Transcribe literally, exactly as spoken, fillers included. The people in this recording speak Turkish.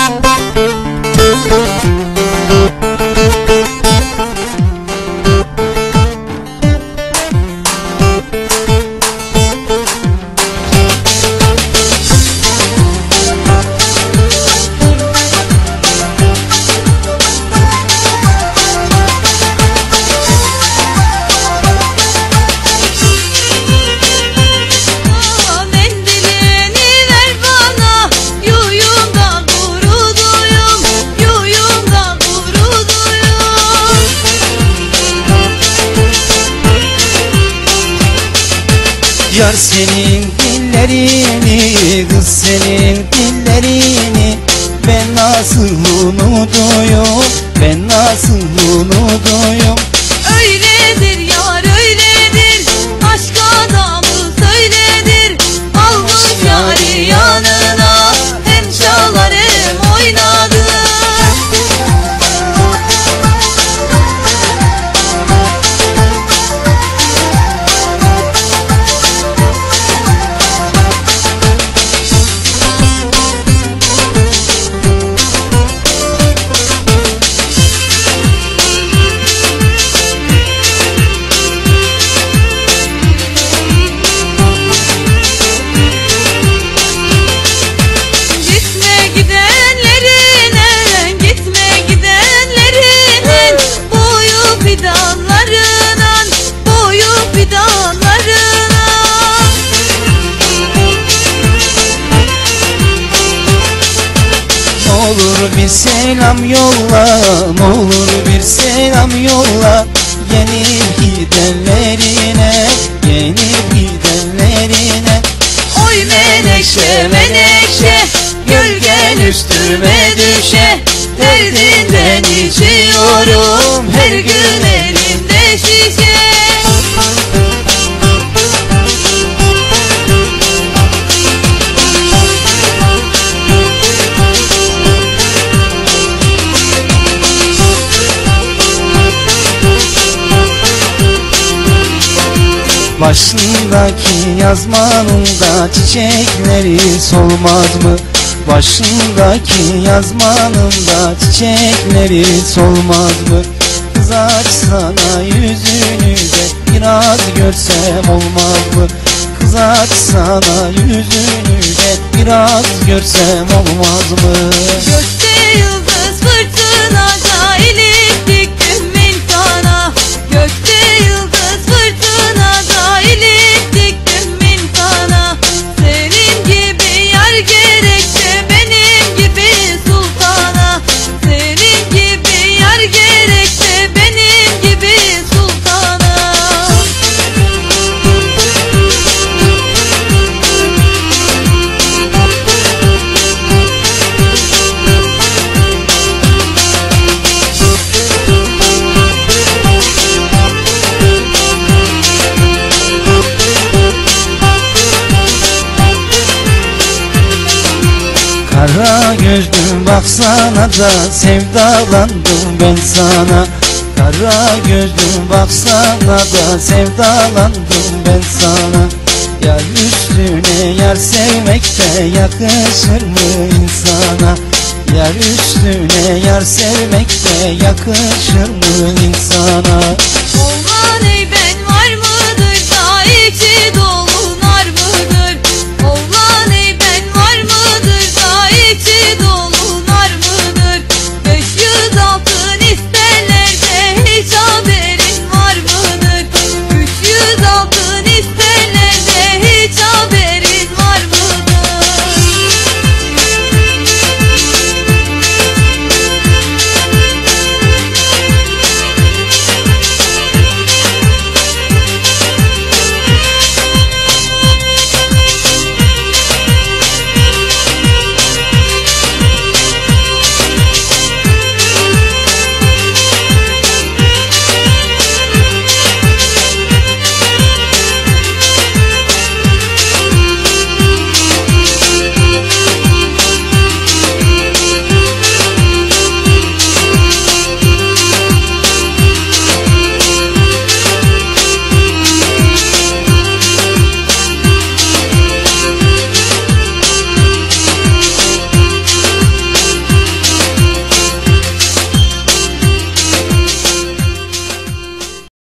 Yar senin dillerini, kız senin dillerini ben nasıl unutuyum, ben nasıl unutuyum. Öyledir yar öyledir, aşk adamı söyledir. Almış yari yanına, hem çalar hem oynadı. Olur bir selam yolla, olur bir selam yolla yenip gidenlerine, yenip gidenlerine. Oy menekşe menekşe, gölgen üstüme düşe. Derdinden içiyorum, her gün elimde şişe. Başındaki yazmanın da çiçekleri solmaz mı? Başındaki yazmanın da çiçekleri solmaz mı? Kız açsana yüzünü de biraz görsem olmaz mı? Kız açsana yüzünü de biraz görsem olmaz mı? Gökte yıldız fırtınada ilik diktim insana. Gökte yıldız fırtınada ilik diktim insana. Senin gibi yar gerekse benim gibi sultana. Senin gibi yar gerekse benim gibi sultana. Kara gözlüm baksana da sevdalandım ben sana. Kara gözlüm baksana da sevdalandım ben sana. Yar üstüne yar sevmek de yakışır mı insana? Yar üstüne yar sevmek de yakışır mı insana?